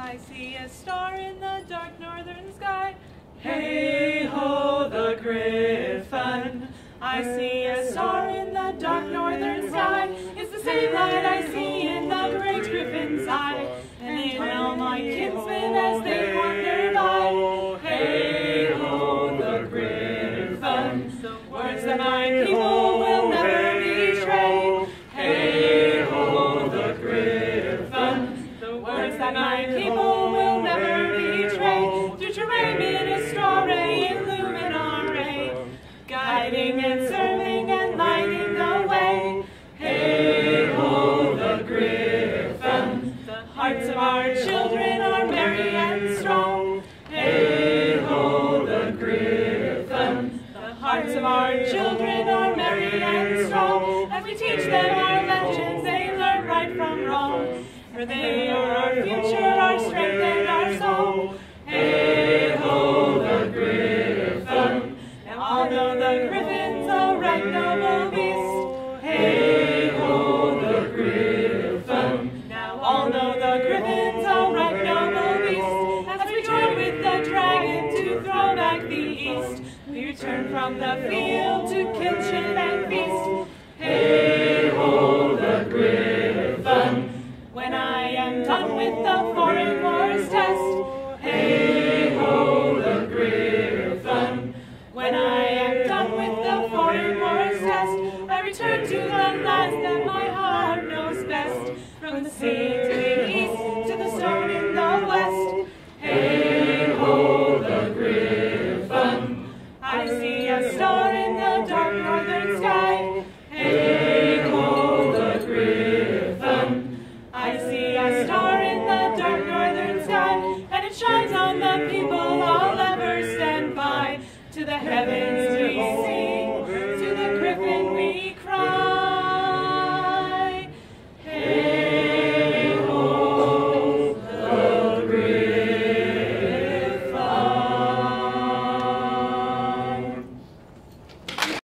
I see a star in the dark northern sky. Hey-ho, the Griffin. I see a star in the dark northern sky. It's the same light I see in the great Griffin's eye, and in all my kinsmen as they wander by. Hey-ho, the Griffin. The words that my people will never betray. Hey-ho, the Griffin. The words that my people will never betray. Dutrae ministrare illuminare, guiding and serving and lighting the way. Hey-ho, the Griffin. The hearts of our children are merry and strong. Hey-ho, the Griffin. The hearts of our children are merry and strong. As we teach them our legends, they learn right from wrong. For they are our future, our strength, and our song. Hey-ho, the Griffin. Now all know the Griffin's a right noble beast. Hey-ho, the Griffin. Now all know the Griffin's a right noble beast. As we join with the dragon to throw back the east, we return from the field to kinship and feast. Hey-ho, the Griffin. When I am done with the foreign wars test. Hey-ho, the Griffin. When I am done with the foreign wars test, I return to the lands that my heart knows best. From the sea